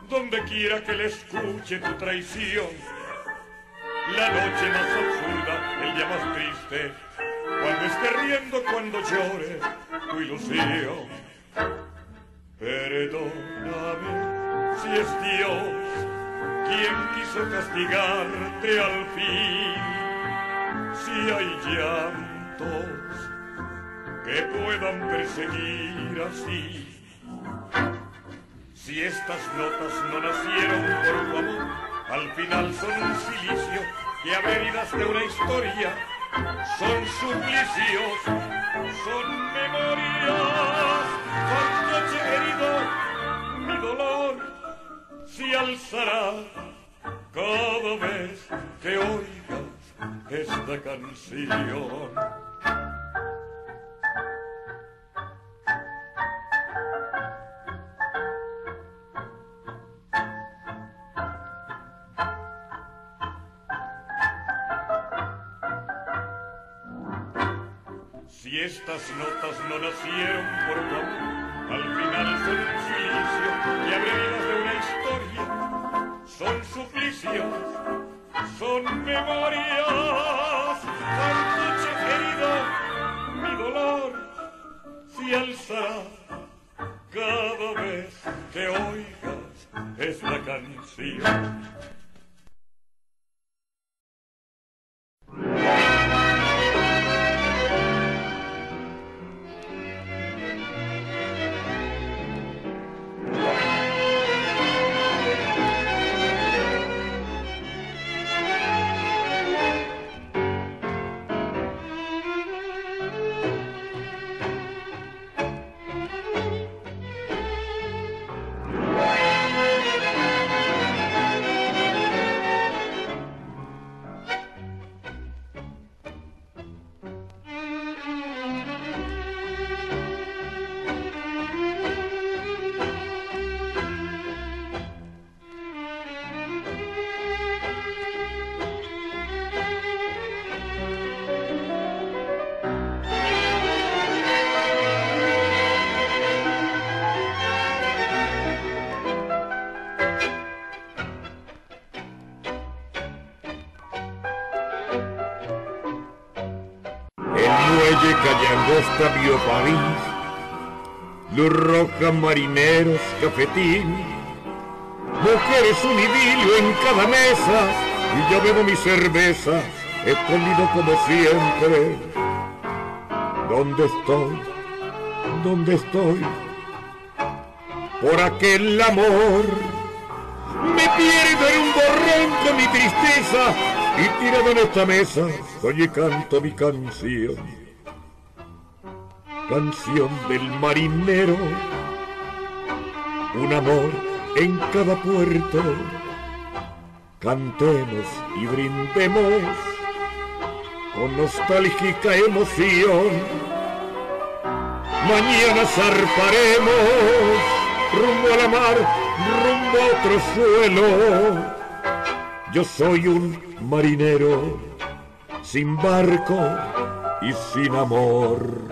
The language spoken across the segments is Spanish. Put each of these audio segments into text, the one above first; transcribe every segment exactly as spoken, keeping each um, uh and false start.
donde quiera que le escuche tu traición. La noche más absurda, el día más triste, cuando esté riendo, cuando llore tu ilusión. Perdóname si es Dios quien quiso castigarte al fin. Si hay llantos que puedan perseguir así. Si estas notas no nacieron por tu amor, al final son un silicio que abre heridas de una historia. Son suplicios, son memorias, fantoche herido, mi dolor se alzará cada vez que oigas esta canción. Si estas notas no nacieron por tu amor, al final son un silicio y abre heridas de una historia. Son suplicios, son memorias, fantoche herido, mi dolor se alzará cada vez que oigas esta canción. Calle Angosta vio París, luz roja, marineros, cafetín, mujeres, un idilio en cada mesa, y yo bebo mi cerveza, escondido como siempre. ¿Dónde estoy? ¿Dónde estoy? Por aquel amor me pierdo en un borrón con mi tristeza, y tirado en esta mesa, soy y canto mi canción. Canción del marinero, un amor en cada puerto. Cantemos y brindemos con nostálgica emoción. Mañana zarparemos rumbo a la mar, rumbo a otro suelo. Yo soy un marinero sin barco y sin amor.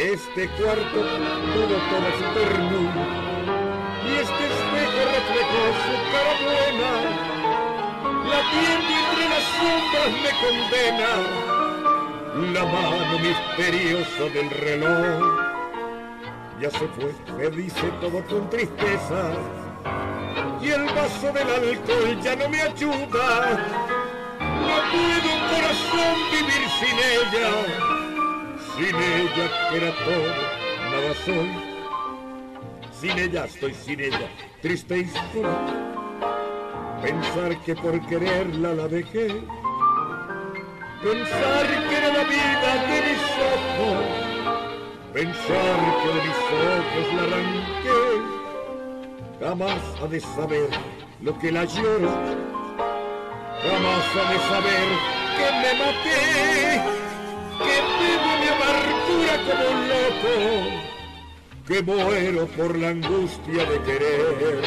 Este cuarto tuvo toda su ternura y este espejo reflejó su cara buena. La tienda entre las sombras me condena, la mano misteriosa del reloj ya se fue, me dice todo con tristeza, y el vaso del alcohol ya no me ayuda. No puedo, corazón, vivir sin ella, sin ella que era todo, nada soy. Sin ella estoy, sin ella, triste y sola. Pensar que por quererla la dejé, pensar que era la vida de mis ojos, pensar que de mis ojos la arranqué. Jamás ha de saber lo que la llora, jamás ha de saber que me maté, que vivo mi amargura como un loco, que muero por la angustia de querer.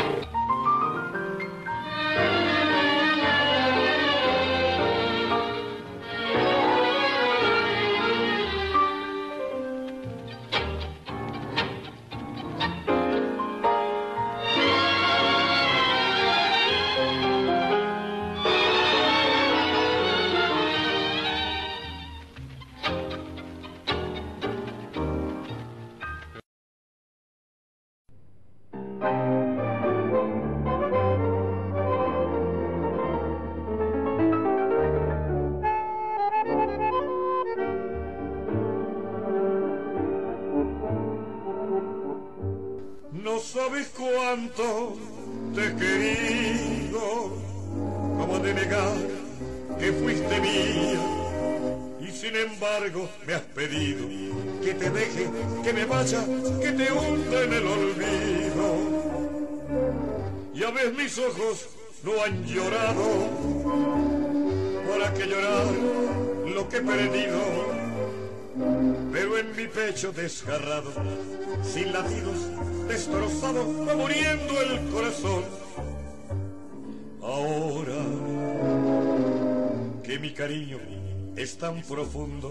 No sabes cuánto te he querido, cómo de negar que fuiste mía, y sin embargo me has pedido que te deje, que me vaya, que te hunda en el olvido. Ya ves, mis ojos no han llorado, ¿para qué llorar lo que he perdido? Pero en mi pecho desgarrado, sin latidos, destrozado, va muriendo el corazón. Ahora que mi cariño es tan profundo,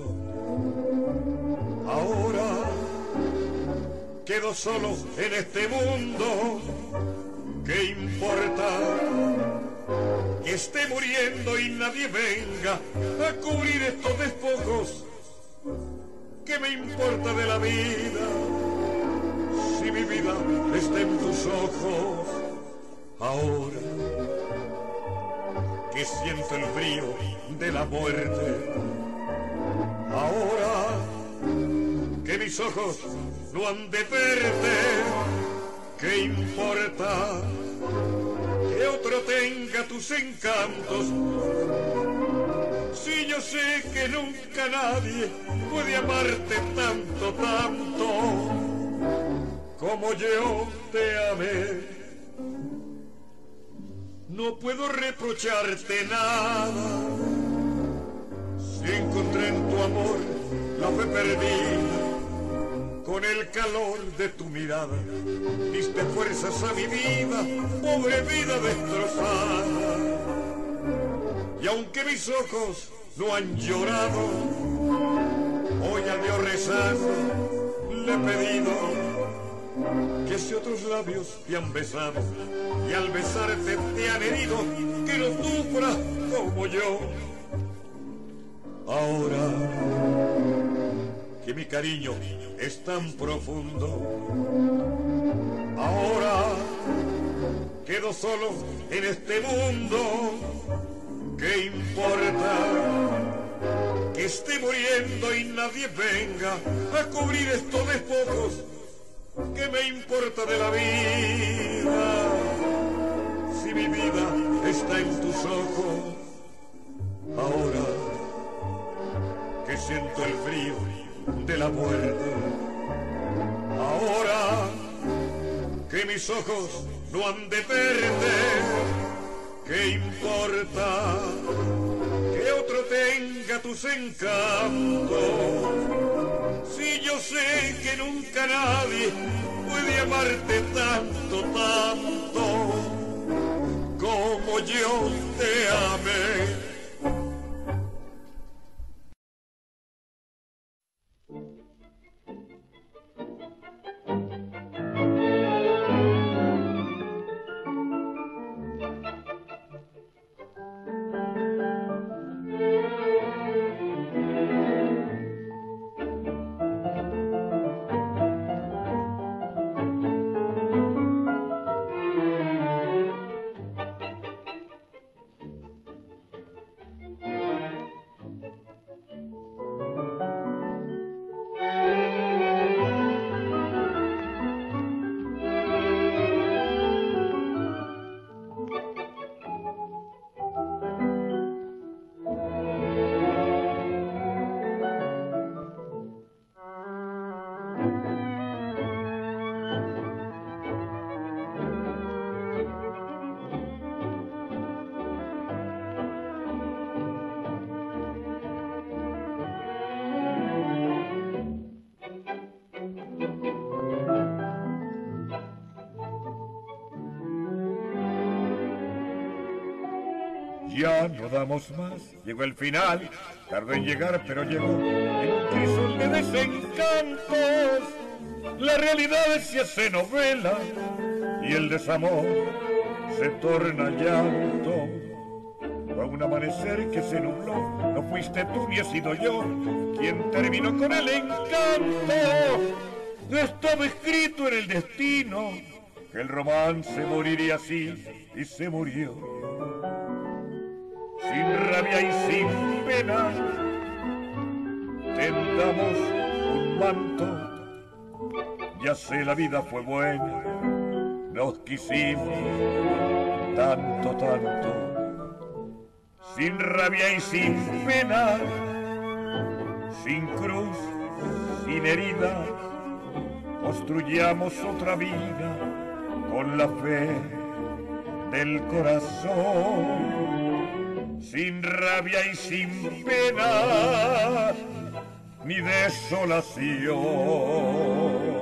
ahora quedo solo en este mundo. ¿Qué importa que esté muriendo y nadie venga a cubrir estos despojos? ¿Qué me importa de la vida si mi vida está en tus ojos? Ahora que siento el frío de la muerte, ahora que mis ojos no han de verte, ¿qué importa que otro tenga tus encantos? Si yo sé que nunca nadie puede amarte tanto, tanto como yo te amé. No puedo reprocharte nada si encontré en tu amor la fe perdida. Con el calor de tu mirada diste fuerzas a mi vida, pobre vida destrozada. Y aunque mis ojos no han llorado, hoy al Dios rezando le he pedido que si otros labios te han besado y al besarte te han herido, que no sufras como yo. Ahora que mi cariño es tan profundo, ahora quedo solo en este mundo. ¿Qué importa que esté muriendo y nadie venga a cubrir estos despojos? ¿Qué me importa de la vida si mi vida está en tus ojos? Ahora que siento el frío de la muerte, ahora que mis ojos no han de verte, ¿qué importa que otro tenga tus encantos? Si yo sé que nunca nadie puede amarte tanto, tanto como yo te amé. Ya no damos más. Llegó el final, tardó en llegar, pero llegó en un crisol de desencantos. La realidad se hace novela y el desamor se torna llanto. Fue un amanecer que se nubló, no fuiste tú ni he sido yo quien terminó con el encanto. Estaba escrito en el destino que el romance moriría así y se murió. Sin rabia y sin pena tendamos un manto. Ya sé, la vida fue buena, nos quisimos tanto, tanto. Sin rabia y sin pena, sin cruz, sin herida, construyamos otra vida con la fe del corazón. Sin rabia y sin pena, ni desolación.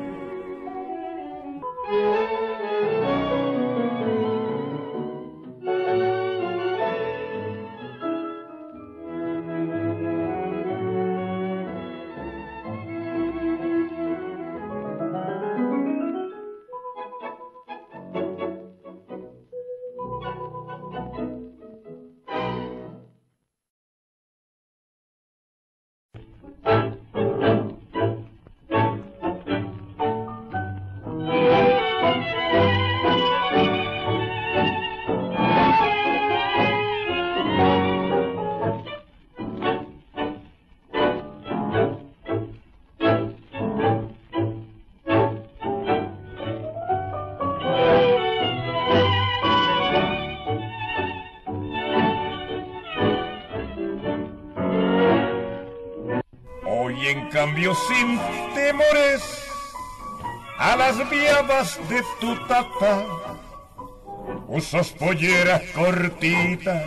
En cambio sin temores a las viadas de tu tata, usas polleras cortitas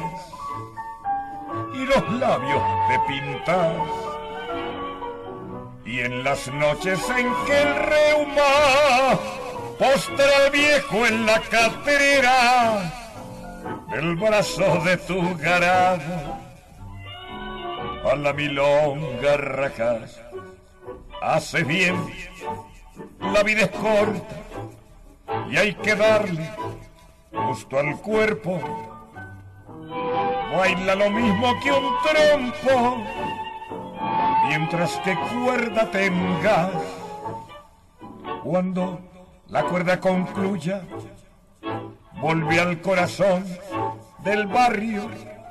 y los labios te pintas, y en las noches en que el reuma postra al viejo en la catrera del brazo de tu garado, a la milonga rajas, hace bien, la vida es corta y hay que darle gusto al cuerpo. Baila lo mismo que un trompo, mientras que cuerda tengas. Cuando la cuerda concluya, vuelve al corazón del barrio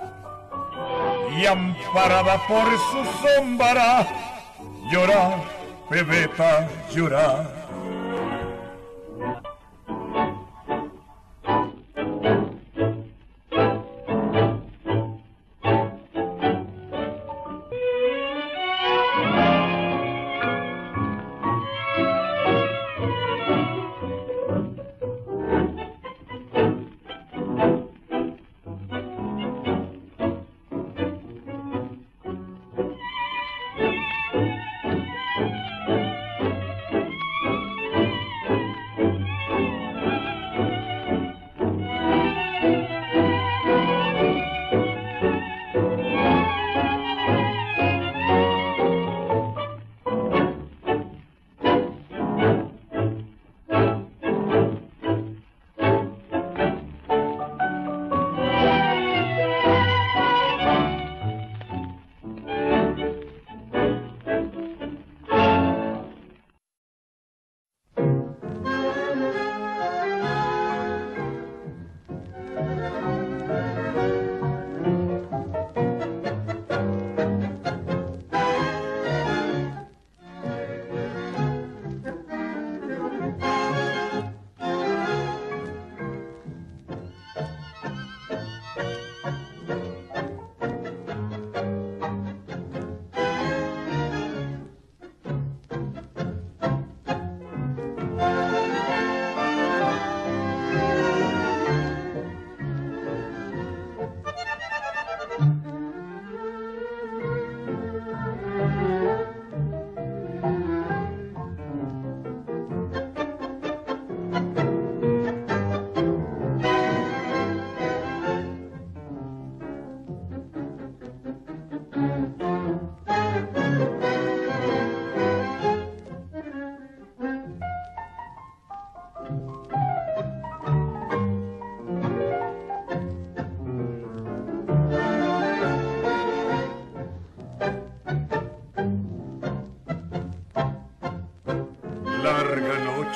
y amparada por su sombra, llorar, pebeta, llorar.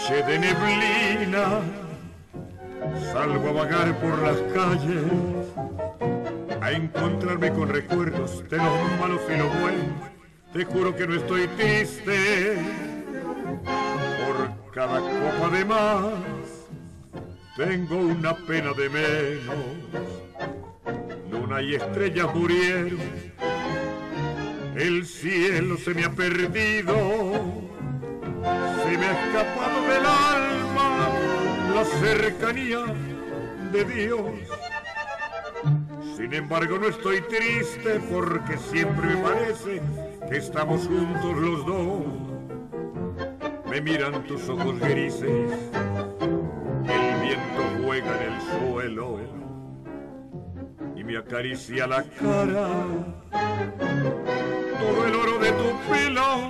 noche de neblina salgo a vagar por las calles, a encontrarme con recuerdos de los malos y los buenos. Te juro que no estoy triste por cada copa de más, tengo una pena de menos. Luna y estrellas murieron, el cielo se me ha perdido, se me ha escapado del alma la cercanía de Dios. Sin embargo no estoy triste porque siempre me parece que estamos juntos los dos. Me miran tus ojos grises, el viento juega en el suelo y me acaricia la cara. Todo el oro de tu pelo,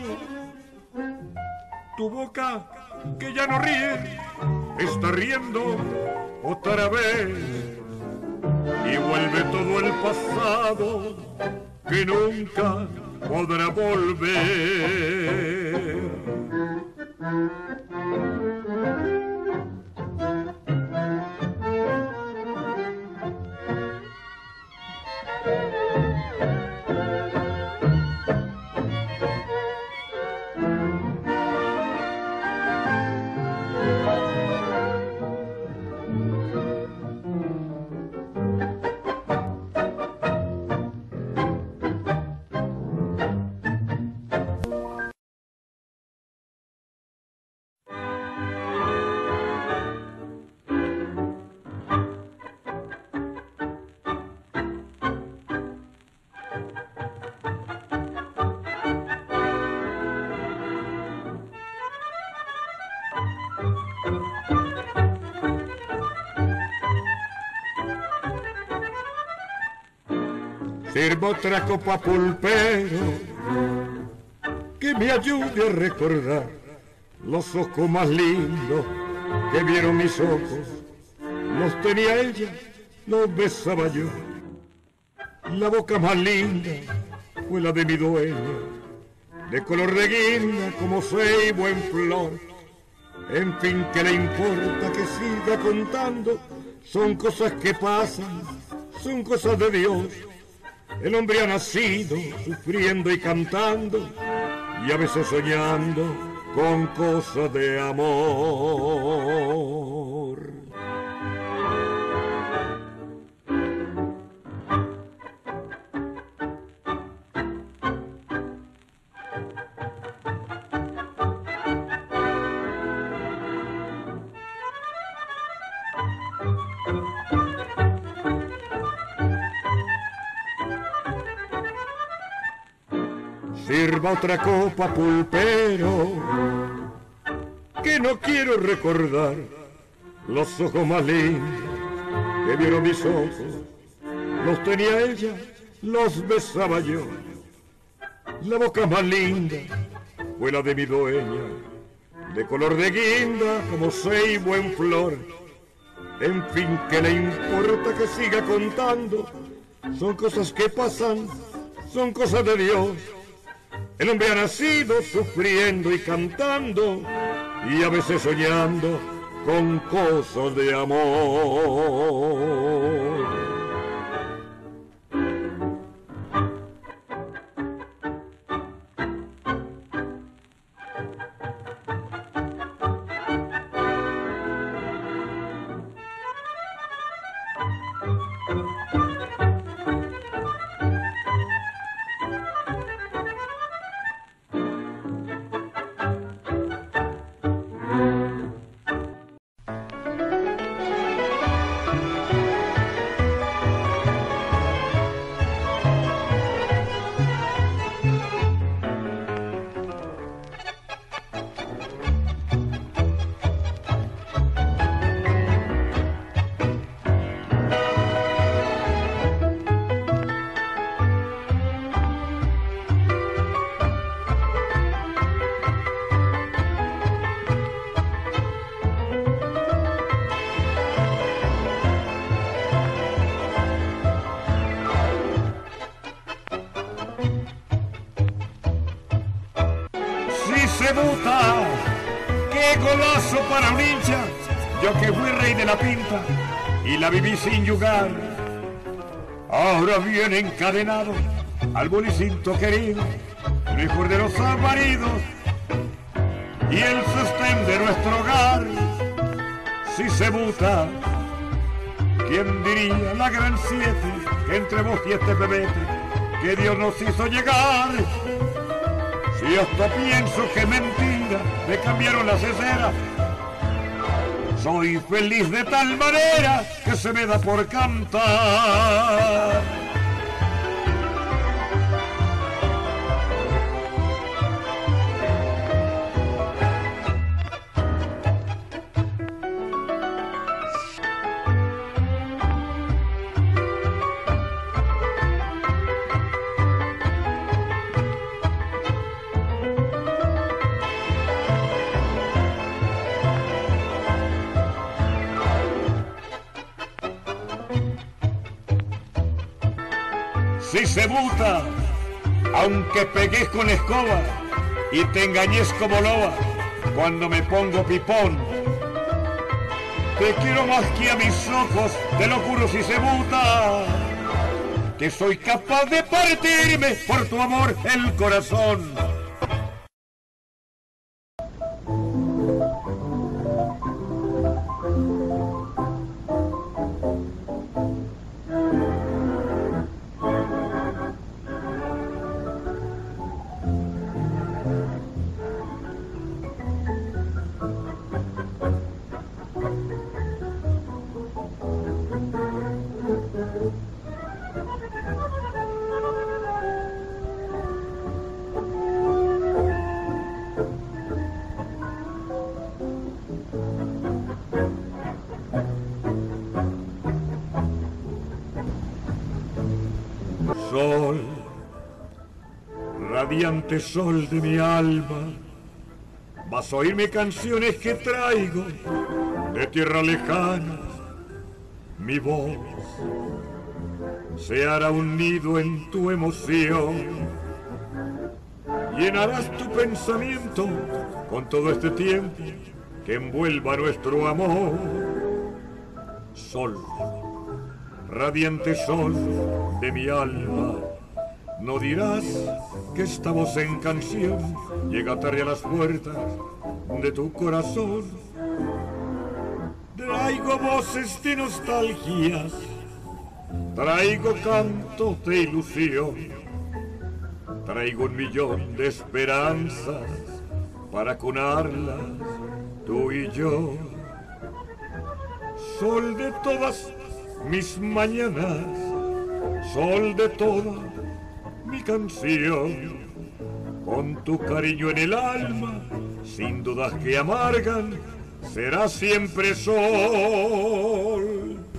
tu boca que ya no ríe, está riendo otra vez y vuelve todo el pasado que nunca podrá volver. Sirva otra copa, pulpero, que me ayude a recordar los ojos más lindos que vieron mis ojos. Los tenía ella, los besaba yo. La boca más linda fue la de mi dueña, de color de guinda como ceibo en flor. En fin, ¿qué le importa que siga contando? Son cosas que pasan, son cosas de Dios. El hombre ha nacido sufriendo y cantando y a veces soñando con cosas de amor. Sirva otra copa, pulpero, que no quiero recordar los ojos más lindos que vieron mis ojos. Los tenía ella, los besaba yo. La boca más linda fue la de mi dueña, de color de guinda como ceibo en flor. En fin, ¿qué le importa que siga contando? Son cosas que pasan, son cosas de Dios. El hombre ha nacido sufriendo y cantando y a veces soñando con cosas de amor. ¡Qué golazo para un hincha! Yo que fui rey de la pinta y la viví sin yugar. Ahora viene encadenado al Bulicinto querido, mejor de los maridos y el sostén de nuestro hogar. Si se buta, ¿quién diría la gran siete que entre vos y este bebete que Dios nos hizo llegar? Si hasta pienso que mentira me cambiaron las escenas, soy feliz de tal manera que se me da por cantar. Si se buta, aunque pegues con escoba y te engañes como loba, cuando me pongo pipón, te quiero más que a mis ojos, te lo juro si se buta, que soy capaz de partirme por tu amor el corazón. Sol, radiante sol de mi alma, vas a oírme canciones que traigo de tierra lejana. Mi voz se hará un nido en tu emoción, llenarás tu pensamiento con todo este tiempo que envuelva nuestro amor. Sol, radiante sol de mi alma, no dirás que estamos en canción, llega tarde a las puertas de tu corazón. Traigo voces de nostalgias, traigo cantos de ilusión, traigo un millón de esperanzas para cunarlas tú y yo. Sol de todas mis mañanas, sol de toda mi canción, con tu cariño en el alma, sin dudas que amargan, será siempre sol.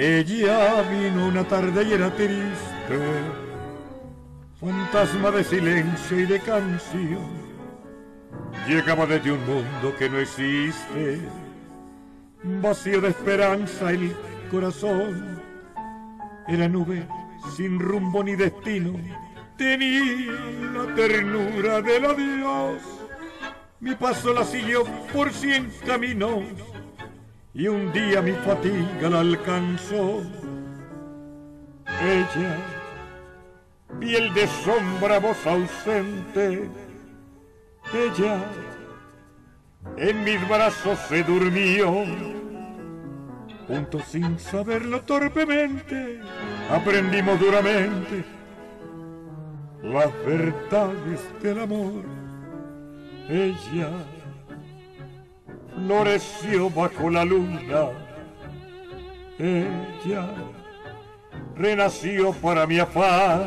Ella vino una tarde y era triste, fantasma de silencio y de canción. Llegaba desde un mundo que no existe, vacío de esperanza el corazón. Era nube sin rumbo ni destino, tenía la ternura del adiós. Mi paso la siguió por cien caminos y un día mi fatiga la alcanzó. Ella, piel de sombra, voz ausente, ella en mis brazos se durmió. Juntos sin saberlo torpemente, aprendimos duramente las verdades del amor. Ella floreció bajo la luna, ella renació para mi afán.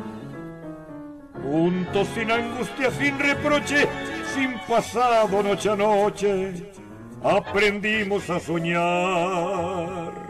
Juntos sin angustia, sin reproche, sin pasado noche a noche, aprendimos a soñar.